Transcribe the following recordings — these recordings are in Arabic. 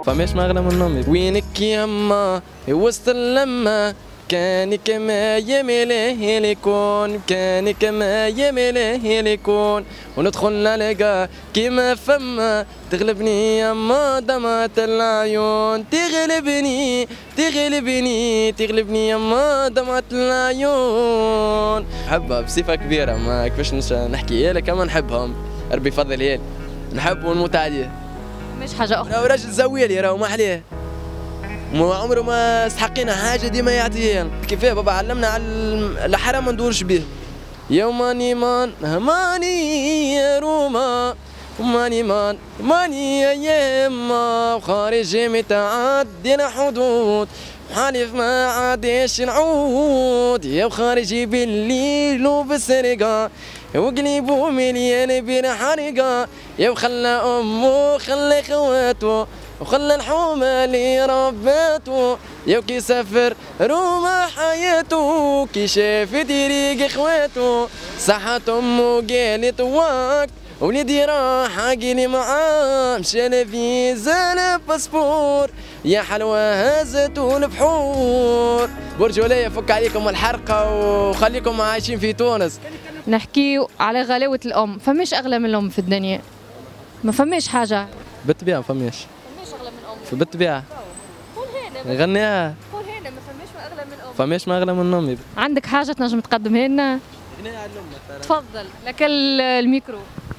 فماش ما اغلى من امي. وينك يما وسط اللمه، كانك ما يمله الكون، كانك ما يمله الكون، وندخل نلقى كيما فما تغلبني يما دمعة العيون، تغلبني تغلبني تغلبني يما دمعة العيون. نحبها بصفة كبيرة، ما كيفاش نحكي لك، اما نحبهم ربي يفضلها لي، نحب ونموت عليه. مش حاجة أخرى. راهو راجل زويلي، راهو ما عليه، ما عمره ما استحقينا حاجه ديما يعطيها. كيفاه بابا علمنا على الحرام ما ندورش به. يوماني مان ماني يا روما، ماني مان ماني يا يما، وخارج متعدي الحدود، حالف ما عادش نعود، يا وخارجي بالليل وبالسرقه، وقلبه مليان بالحرقه، يا وخلى امه خلى خواته، وخلى الحومة اللي رباته، يا كي سافر روما حياته، كي شاف طريق اخواته، صحت امه قالت واك وليدي راح قالي معاه، مشى الفيزا لا باسبور، يا حلوة هزتو البحور. برج ولاية فك عليكم الحرقة وخليكم عايشين في تونس. نحكي على غلاوة الأم، فماش أغلى من الأم في الدنيا، ما فماش حاجة. بالطبيعة ما فماش. فماش أغلى من أم. بالطبيعة. قول هنا. غنيها. قول هنا ما فماش ما أغلى من أم. فماش ما أغلى من أمي. عندك حاجة تنجم تقدمها لنا؟ تفضل لك الميكرو.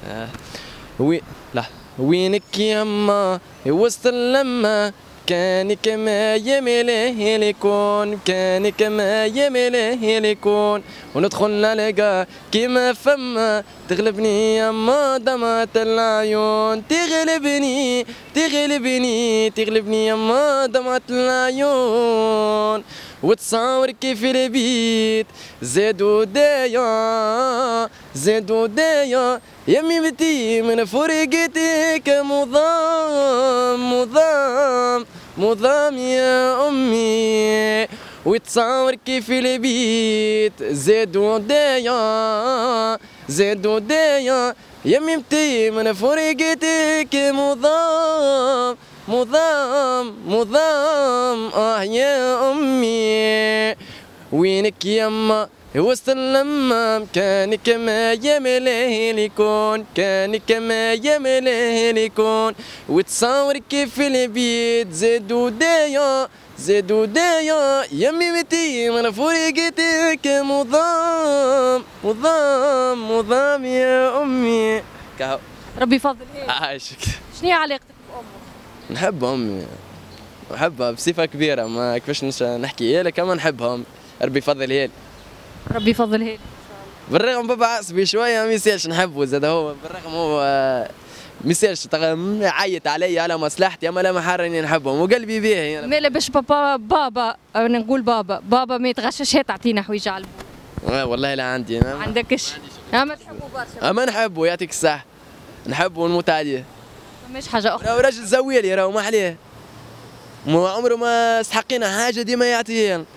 لا وينك يما وسط اللمة، كانك ما يمله الكون، كانك ما يمله الكون، وندخل نلقى كيما فما تغلبني يما دمعة العيون، تغلبني تغلبني تغلبني يما دمعة العيون، وتصور كيف البيت زادوا دايا زادوا دايا، يمي بتي من فرقتك مضام مضام مضام يا امي، وتصور كيف البيت زادوا دايا زادوا دايا، يمي بتي من فرقتك مضام مضام مضام يا امي. وينك يما وسط اللمة، كانك ما يمله الكون، كانك ما يمله الكون، وتصور كيف البيت زادوا دايا زادوا دايا، يمي متي من فرقتك مضام مضام مضام يا امي. ربي يفضل هيك. عايشك. شنو هي علاقتك بأمك؟ نحب امي، نحبها بصفة كبيرة، ما كيفاش نحكي لك، اما نحبهم ربي يفضلها لي. ربي يفضل هيك. بالرغم بابا عصبي شويه ما يسالش نحبه زاد، هو بالرغم هو ما يسالش عيط علي على مصلحتي، اما لا محر اني نحبهم وقلبي بيه. مالا باش بابا انا نقول بابا ما يتغشش، هي تعطينا حويجه على البول. والله لا عندي. ما عندكش؟ ما تحبوا برشا. اما نحبه يعطيك الصحة، نحبه ونموت عليه. مش حاجه اخرى. راهو راجل زويلي، راهو ما عليه، ما عمره ما استحقينا حاجه ديما يعطيها.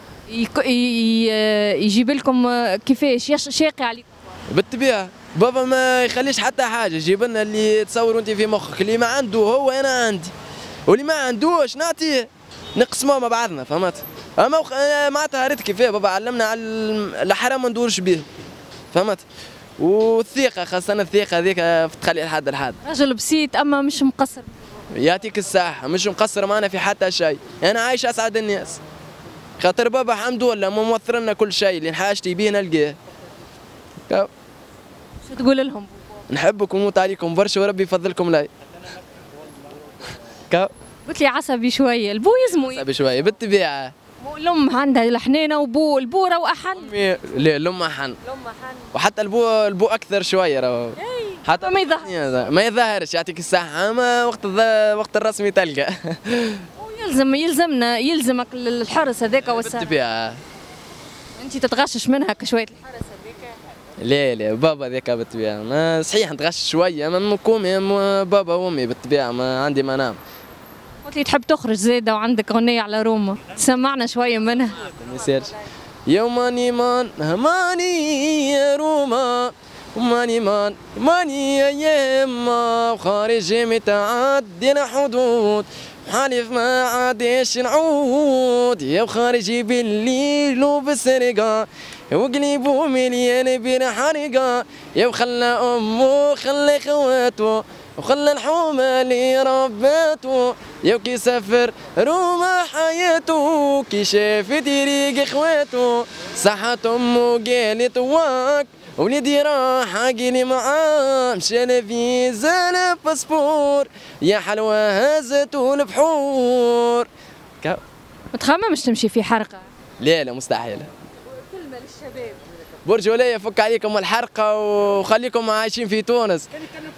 يجيب لكم كيفاش شاقي عليكم؟ بالطبيعه بابا ما يخليش حتى حاجه، يجيب لنا اللي تصوروا انت في مخك، اللي ما عنده هو انا عندي، واللي ما عندوش نعطيه، نقسموه مع بعضنا، فهمت؟ اما معناتها ريت كيفاه بابا علمنا على الحرام ما ندورش به، فهمت؟ والثقه، خاصه الثقه هذيك تخلي لحد الحد. رجل بسيط اما مش مقصر. يعطيك الصحه، مش مقصر معنا في حتى شيء، انا عايش اسعد الناس، خاطر بابا الحمد لله موفر لنا كل شيء اللي حاجتي بيه نلقاه. شو تقول لهم؟ نحبكم ونموت عليكم برشا وربي يفضلكم لي. قلت لي عصبي شويه، البو يزمو عصبي شويه بالطبيعه. الام عندها الحنينه البو راهو احن. لا الام احن. وحتى البو اكثر شويه راهو. حتى ما يظهرش. ما يظهرش يعطيك الصحه، اما وقت الرسمي تلقى. يلزمك الحرس هذاك والسلام. بالطبيعه. انت تتغشش منها كشويه الحرس هذاك؟ لا بابا ذاك بالطبيعه، ما صحيح نتغش شويه، اما نقوم بابا وامي بالطبيعه، ما عندي ما نام. قلت لي تحب تخرج زاده وعندك اغنيه على روما، تسمعنا شويه منها. ما يصيرش. يوماني ماني يا روما، ماني يا يما، وخارج متعدي الحدود، حالف ما عادش نعود يا خارجي بالليل وبالسرقة وقلبه مليان بالحرقة يا وخلى أمه خلى خواتو وخلى الحومة اللي رباتو يا كي سافر روما حياته كي شاف طريق اخواتو صحت أمه قالت واك وليدي راح قيلي معاه مشى الفيزا الباسبور يا حلوة هزتو البحور ما تخممش تمشي في حرقة؟ لا لا مستحيل. كلمة للشباب. برج ولاية فك عليكم الحرقة وخليكم عايشين في تونس.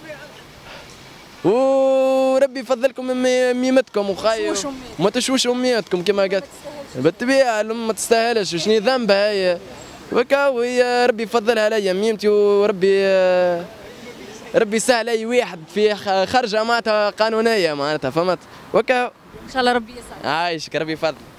وربي يفضلكم من ميمتكم وخاي ما تشوش اميتكم كما قلت بالطبيعة ما تستاهلش وشني ذنبها هي وكاو هي ربي يفضلها عليا ميمتي وربي ربي يسهل اي واحد في خرجه معناتها قانونيه معناتها فهمت وكاو ان شاء الله ربي يسعدك. عايشك ربي يفضل.